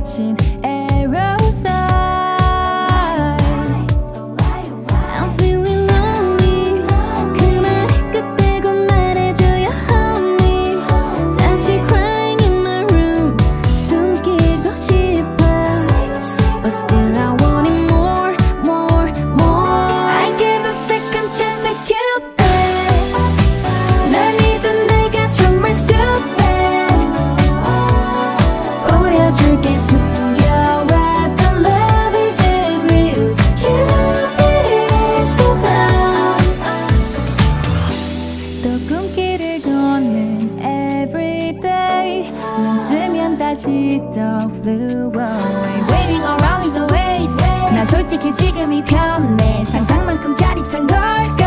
비친 aerosol. I'm feeling lonely. 그만 끝내고 말해줘요 honey. 다시 crying in my room. 숨기고 싶어. But still I want it more, more, more. I give a second chance to Cupid. 날 믿은 내가 정말 stupid. 보여줄게 숨겨왔던 love isn't real. Cupid is so dumb. 또 꿈길을 걷는 everyday. 눈 뜨면 다시 또 flew away. Waiting around is the ways. 나 솔직히 지금이 편해. 상상만큼 짜릿한 걸.